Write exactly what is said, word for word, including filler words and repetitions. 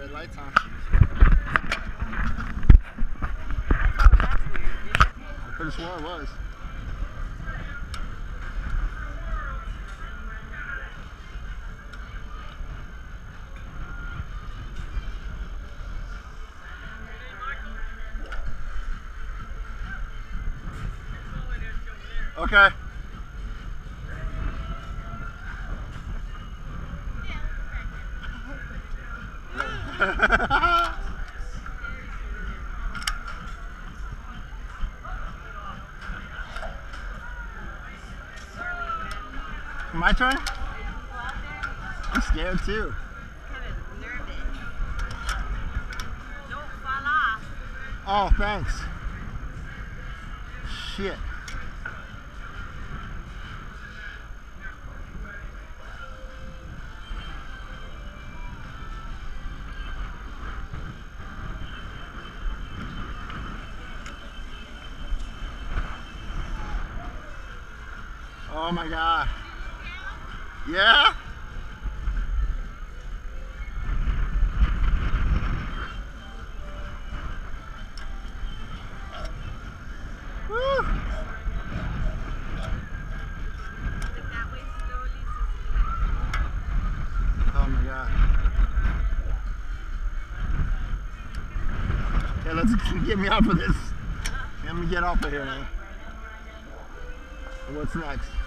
red lights on. I could have sworn it was. Okay. My turn? I'm scared too. Kind of nervous. Don't fall off. Oh, thanks. Shit. Oh my God. Yeah? Woo! Oh my God. Okay, let's get me off of this. Let me get off of here, man. What's next?